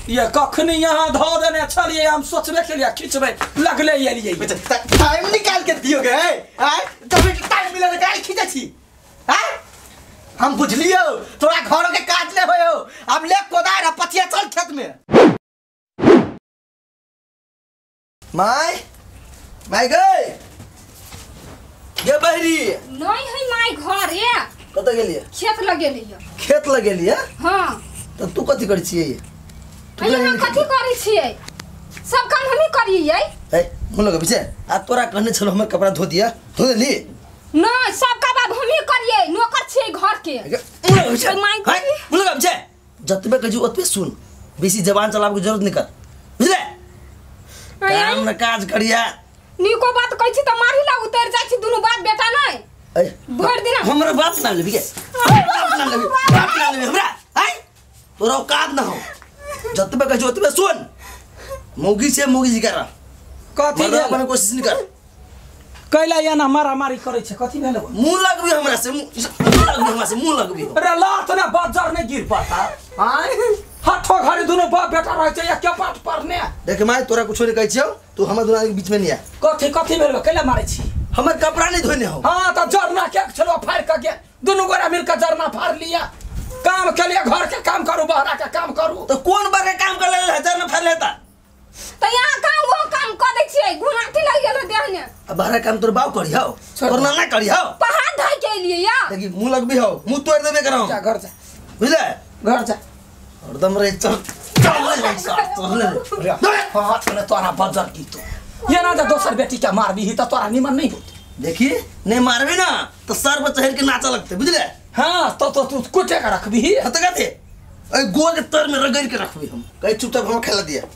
ये कखनी यहाँ धो देने चलिए हम सोचबे के लिए खींचबे लगले ये लिए टाइम निकाल के दियोगे तभी टाइम मिले तो गाड़ी खींचे छी हम बुझलियो तोरा घरों के काट ले होयो अब ले कोदार पथिया चल खेत में माय गए ये बहरी नहीं है माय घर है कत गेलिए खेत लगेलिए खेत लगेलिए हां तो तू कथि करै छियै हम कथि करै छियै सब काम हम ही करिए ए मुन लगे पीछे आ तोरा कहने छलो हमर कपड़ा धो दिया धो देली नहीं सब का बात हम ही करिए नौकर छियै घर के मुन लगे पीछे जतबे कजू ओतबे सुन बेसी जबान चलाबे के जरूरत नहीं कर बुझले काम न काज करिया निको बात कहै छी त मारी ला उतर जाय छी दुनु बात बेटा नहीं भर दिन हमरा बात ना लेबी के बात ना लेबी हमरा तोरा औकात ना हो जतबे कजू ओतबे सुन मौगी से मौगी जी कर कथि मरदा अपन कोशिश नहीं कर कैला या ना मारामारी करे छे कथि भेल मुंह लगबी हमरा से मुंह लगबी अरे लात ना बाजार नहीं गिर पाता हां हाथो घरे दोनों बाप बेटा रह छै या क्या पाठ पढ़ने देख माय तोरा कुछो नहीं कहै छियौ तू हमर दोनों के बीच में नहीं आ कथि भेल कैला मारै छी हमर कपड़ा नहीं धोने हो हां त जरना के छलो फाड़ के दोनों गोरा मिलकर जरना फाड़ लिया काम के लिए घर के काम करू बहरा के काम करू तो कौन बार के काम कर ले जरना फाड़ लेता त यहां काम वो काम कर दै छियै गुनाठी लग गेल देहने अब बाहर काम तोर बाप करी हो तोर ना करी हो पहाड़ धइ के लिए या देखी मुंह लगबी हो मुंह तोड़ देबे कराऊ जा घर जा बुझले घर जा हरदम रे चल हाथ में तोरा बजर की तो ये ना जा दोसर बेटी के मारबी ही त तोरा निमन नहीं होत देखी नहीं मारबी ना तो सर पर चढ़ के नाचा लगते बुझले हां तो तू कुटे का रखबी हत कहते ए गोर के तर में रगड़ के रखबी हम कहीं चुपचाप हम खेला दिया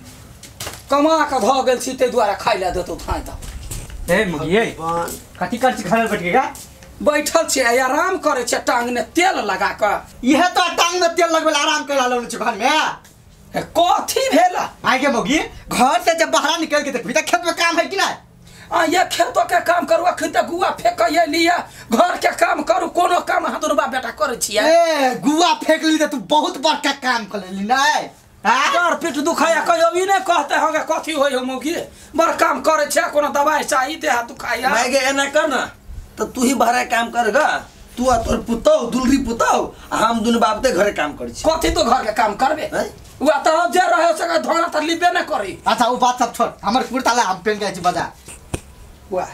कमा के ध गेल छी ते द्वारा खाइ ले देतो थाई त ए मुगी ए कथि कर छी खाना बैठ के का बैठल छी आराम करे छ टांग में तेल लगा के यह तो टांग में तेल लगबे आराम कर लालो छ घर में कथि भेला आइ के मोगी घर से जब बाहर निकल के देखबी त खेत में काम है कि ना ये खेतों के काम करू अखन तक गुआ फेंक ये लिया घर के काम करू कोनो काम हाथ रुबा बेटा करे छी ए गुआ फेंक ली त तू बहुत बड़का काम कर लेली ना हां पेट दुखाया कहियो भी नहीं कहते होगे कथि होय हो मोगी बड़ काम करे छ कोनो दवाई चाहिए ते हाथ दुखाया मैं के एना कर ना तो तू ही बाहर काम करगा तू आ तोर पुतौ दुलरी पुतौ हम दुनु बाप ते घरे काम करै छी कथि तो घर के काम करबे वा त जे रहे सके धोना त लिबे न करी अच्छा वो बात सब छोड़ हमर कुर्ता ला हम पेन के बजा वाह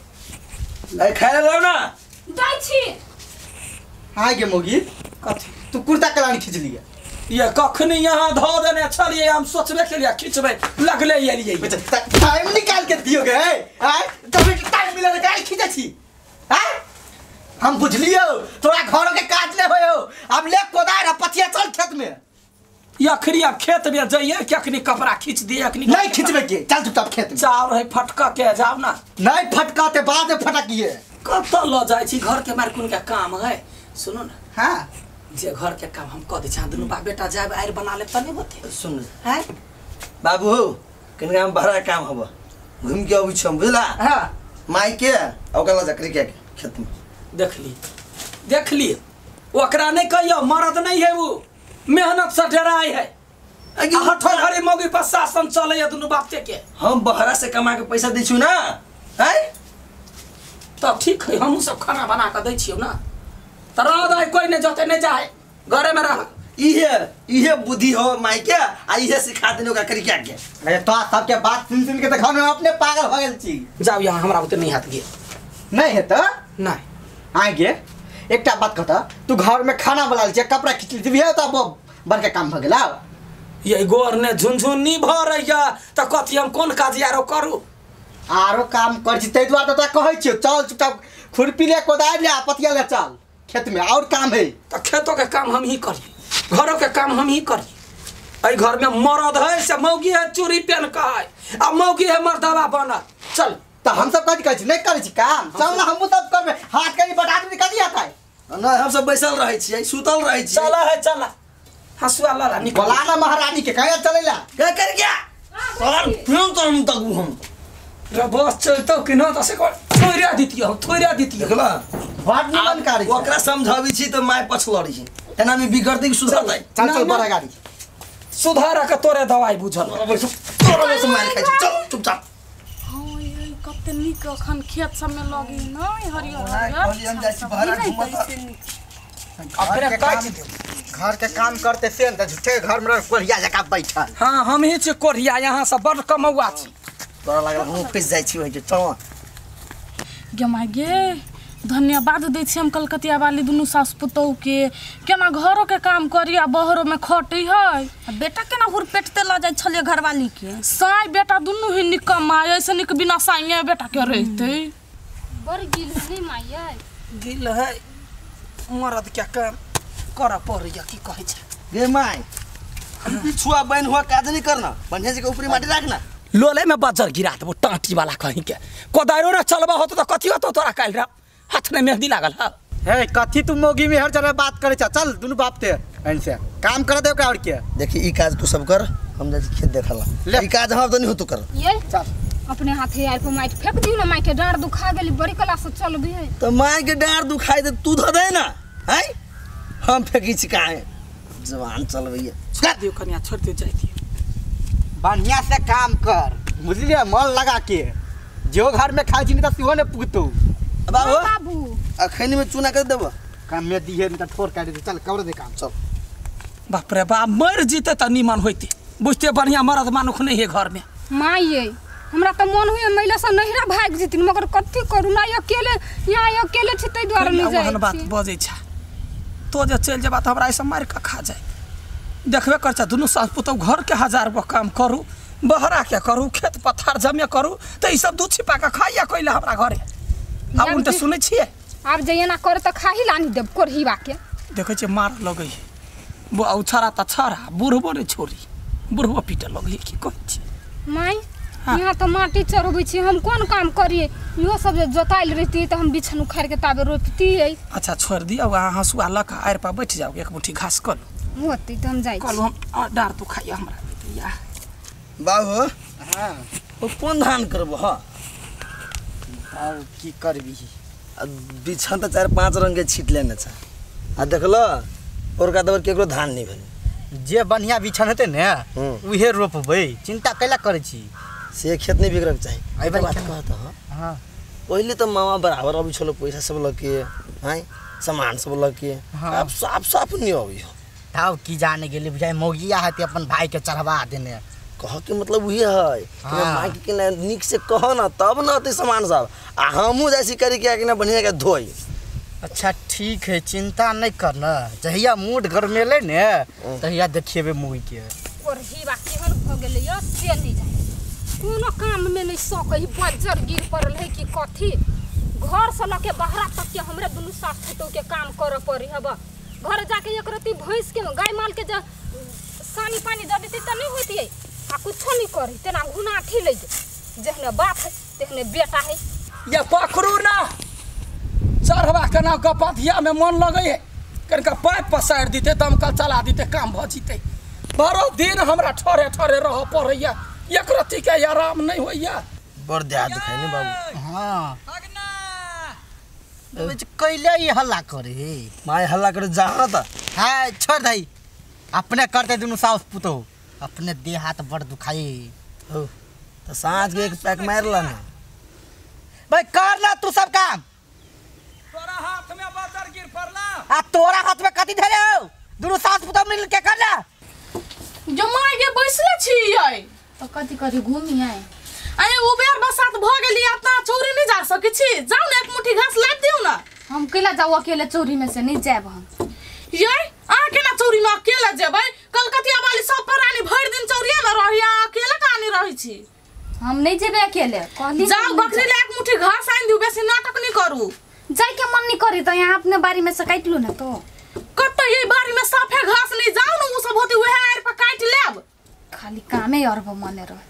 ले खाए लो ना दै छी हां गे मोगी कथि तू कुर्ता कलानी खींच लिया ये कखनी यहाँ धो देने चलिए हम सोचबे के लिए खींचबे लगले ये लिए टाइम निकाल के दियोगे तभी टाइम मिले तो गाड़ी खींचे छी हम बुझलियो तोरा घरों के काट ले होयो अब ले कोदार पथिया चल खेत में यखनी अब खेत में जाइए कि अखनी कपड़ा खींच दिए अखनी नहीं खींचबे के चल चुपचाप खेत में चाव रहे फटका के जाओ ना नहीं फटकाते बाद में फटकिए कत ल जाय छी घर के मार कुन के काम है सुनो ना हां जे घर के काम हम क दे छ दुनु बा बेटा जाब आएर बना ले तने होते सुन हैं बाबू हो कनिया हम बहरा काम हबो घूम के आबी छम बुझला हां माई के ओकरा जकरी के खेत में देख ली ओकरा नहीं कहियो मरद नहीं है वो मेहनत से डराई है हठो घरे मौगी पर शासन चले दुनु बाप के हम बहरा से कमा के पैसा दै छु ना हैं तब ठीक है हम सब खाना बना के दै छियो ना तरा दाई कोई नहीं जते नहीं जाए घरे में रह इहे बुद्धि हो माई के आ इहे सिखा देनो का करी क्या के अरे तो सब के बात सुन के त घर में अपने पागल हो गेल छी जाओ यहां हमरा उते नहीं हाथ गे नहीं है त नहीं आगे एकटा बात कहता तू घर में खाना बना ले कपड़ा खींच ली भी है तो बड़का काम भ गेला ये गोर ने झुनझुनी भरैया त कथि हम कोन काज यारो करू आरो काम कर छी तै द्वारा त कहै छी चल चुपचाप खुरपी ले कोदार ले पतिया ले चल खेत में और काम है त खेतों के काम हम ही करी घरों के काम हम ही करी आई घर में मरद है से मौगी है चूड़ी पहन का है अब मौगी है मर्दवा बना चल तो हम सब कथि कहै छी नहीं करै छी काम चल ना हम सब करबे हाथ करी बटा दे कथि आता है ना हम सब बैसल रहै छी सुतल रहै छी चला है चला हसुआ ला निकल बोला ना महारानी के कहिया चलेला क्या कर गया और फिर तो हम तक हम रे बस चलतो कि न त से को थोइरा दितियो देखला बात निमन कारी ओकरा समझाबी छी तो माय पछ लड़ी छी एना में बिगड़ते सुधरतै चल चल बड़ा गाड़ी सुधार के तोरे दवाई बुझल तोरा में से मार खाइ छी चल चुपचाप हां ये कते निक अखन खेत सब में लगी न हरियर कहलियन जाइ छी बहरा घुमत अपने काट दे घर के काम करते से त झूठे घर में कोरिया जका बैठल हां हम ही छी कोरिया यहां से बड़ कमौआ छी तोरा लागल हम पिस जाइ छी ओइ जे चल गे माय गे धन्यवाद दै छी हम कलकतिया वाली दुनू सास पुतोह के केना घरो के काम करिया बहरो में खटै है बेटा केना हुर पेटते ल जाय छले घरवाली के साई बेटा दुनू ही निकम्मा ऐसे निक बिना साइए बेटा के रहते बड़ गिल नहीं माया गिल है मरद क्या काम कर पड़ैया की कहै छै गे माय पिछुआ बहन हुआ काज नहीं करना बढ़िया से के ऊपरी माटी रखना लोले में बजर गिरा देबो टांटी वाला कहीं के कोदारो न चलबा होतो त कथि होतो तोरा काल रा हाथ में मेहंदी लागल है हे कथी तू मोगी में हर जगह बात करे चल दुनु बाप ते ऐसे काम कर दे और के देखी ई काज तू सब कर हम जाई खेत देखला ई काज हम त नहीं होतो कर ये अपने हाथे आइ पे माइट फेंक दियो ना माई के डांड दुखा गेली बड़ी कला से चल भी है तो माय के डार दुखाई दे तू ध दे ना हैं हम फेंकी छी काहे जवान चलबैया छोड़ दियो कन्या छोड़ दियो जाई दियो बढ़िया से काम कर बुझलिए मन लगा के जो घर में खाई छी नहीं त सिहो ने पुगतो बाबू बाबू अखनी में चूना कर देबो काम में दिहे नहीं त ठोर काट दे चल कर दे काम चल बाप रे बाप मर जीते त निमन होइते बुझते बढ़िया मरद मानुख नहीं है घर में माई ये हमरा त मन हुए महिला से नहिरा भाग जतिन मगर कथि करू ना अकेले यहाँ अकेले छी तै द्वारा नहीं जाय बात बजै छ तो जे चल जेबा त हमरा ऐसे मार के खा जाए देखबे कर छ दुनु सास पुतौ घर के 1000 गो काम करू बहरा के करू खेत पथार जमे करू त ई सब दूध छिपा के खाइया कइले हमरा घरे अब उन त सुनै छिए अब जइया ना करे त खाही लानी देब कोरहीवा के देखै छ मार लगै वो औछरा त छरा बुढ़बो ने छोरी बुढ़बो पीटे लगै की कहै छी माई यहाँ तो माटी चढ़बै छी हम कोन काम करिए इहो सब जे जोताइल रहती त हम बिछन उखाड़ के ताबे रोपती है अच्छा छोड़ दियो वहां हसुआ लक आएर पर बैठ जाओ एक मुट्ठी घास कर होती त हम जाई कल हम डार तू खाइया हमरा या बाबू हां ओ कोन धान करबो ह और की करबी बिछन त 4-5 रंग के छीट लेने छ आ देखलो और का दबर केकरो धान नहीं भेल जे बढ़िया बिछन हेते ने उहे रोपबै चिंता कैला करे छी से खेत नहीं बिगड़क चाहिए आई बात कहत ह हां पहले तो मामा बराबर अभी छलो पैसा सब लके हैं सामान सब लके अब साफ नहीं होई ताव की जाने गेली बुझाई मोगिया हते अपन भाई के चढ़वा देने कह के मतलब उहे है कि माई के ना निक से कह ना तब ना ते सामान सब आ हमहु जैसी करी के ना बढ़िया के धोई अच्छा ठीक है चिंता नहीं करना जहिया मूड गरमेले ने तहिया देखिएबे मूवी के कोरहीवा केहन भ गेलै यो से नहीं जाय कोनो काम में नहीं सकई बजर गिर पड़ल है कि कथि घर से लके बहरा तक के हमरे दुनु सास पुतौ के काम करे पड़ी हब घर जाके एक रति भैंस के गाय माल के जे सानी पानी द देती त नहीं होती आ कुछो नहीं करी तेना घुना ठी ले जेहने बाप है तेहने बेटा है ये पकड़ू ना चढ़वा के ना कपथिया में मन लगे है कनका पाइप पसार दीते दमकल चला दीते काम भ जीते बड़ो दिन हमरा ठरे ठरे रह पड़ैया एक रति के आराम नहीं होइया बड़ देहात दिखाई ने बाबू हां कैले ये हल्ला करे माय हल्ला करे जाना त हां छोड़ दई अपने करते दुनु सास पुतो अपने देह हाथ बड़ दुखाई हो तो सांझ के एक पैक मार ला ना भाई कर ला तू सब काम तोरा हाथ में बजर गिर पड़ला आ तोरा हाथ में कथि धरे हो दुनु सास पुतो मिल के कर ला जमाई के बैसले छियै तो कथि करी घूमी आए अरे उबेर बसात भ गेली अपना चौरी नहीं जा सकै छी जाऊ ने एक मुट्ठी घास लाद दियौ ना हम केला जाऊ अकेले चोरी में से नहीं जाब हम ये आ केना चौरी में अकेला जेबै कलकतिया वाली सब प्राणी भर दिन चौरिया में रहिया अकेला कहानी रही छी हम नहीं जेबे अकेले कहली जाऊ बकरी ले एक मुट्ठी घास आइन दियौ बेसी नाटक नहीं करू जाय के मन नहीं करी तो यहाँ अपने बारी में से काट लू ना तो कत ये बारी में साफे घास नहीं जाऊ न उ सब होती वह आएर पर काट लेब खाली कामे अरब मने रह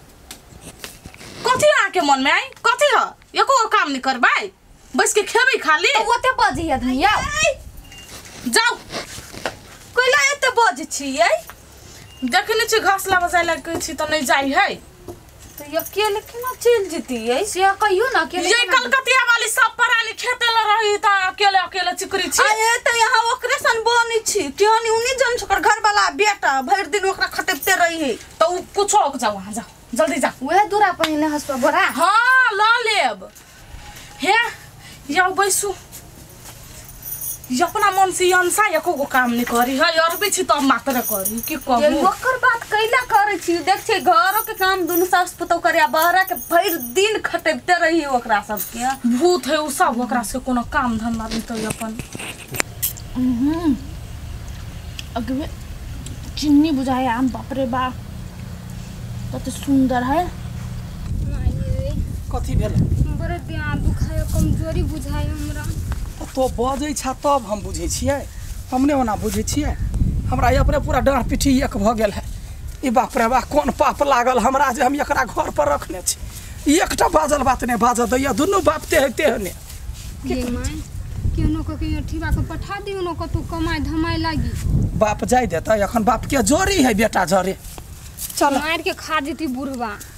कथि आके मन में आई कथि ह एको काम नहीं करबै बस के खेबै खाली तो ओते बजी आदमी आ जाऊ कोइला एते बज छियै देखने छी घास ला बजाय लग छी त नहीं जाई है तो ये अकेले केना चल जेती ऐसे कहियो ना अकेले ये कलकतिया वाली सब पराली खेते ल रही त अकेले अकेले चिकरी छी आए त यहाँ ओकरे सन बनी छी क्यों नहीं उन्हीं जन छोकर घर वाला बेटा भर दिन ओकरा खटपते रही है तो कुछ हो जाओ वहां जाओ जल्दी जा वह दूरा पहिने हसपा बोरा हां ल लेब हे या बैसु ये अपना मन से अंसा एको को काम नहीं करी है और भी छी तो मात्र करी की ये कहू ओकर बात कैला करे छी देख छी घरों के काम दुनु सास पुतौ करे बहरा के भर दिन खटपते रही ओकरा सब के भूत है उ सब ओकरा से कोनो काम धंधा नहीं तो अपन अगवे चिन्नी बुझाए आम बाप रे बाप तो सुंदर है कथी भेल बड़े ध्यान दुखाय कमजोरी बुझाय हमरा तो बजै छ तब हम बुझै छियै हमने ओना बुझै छियै हमरा अपने पूरा डाँड़ पीठी एक भऽ गेल है ई बाप रे बाप कोन पाप लागल हमरा जे हम एकरा घर पर रखने छी एकटा बाजल बात नहीं बाजऽ दैया दुनू बाप तेहने ये माय केनो को के ठिबा के पठा दियो न कतु कमाई धमाई लागी बाप जाय देता एखन बाप के जोरी है बेटा जरे चल मार के खा जेती बुढ़वा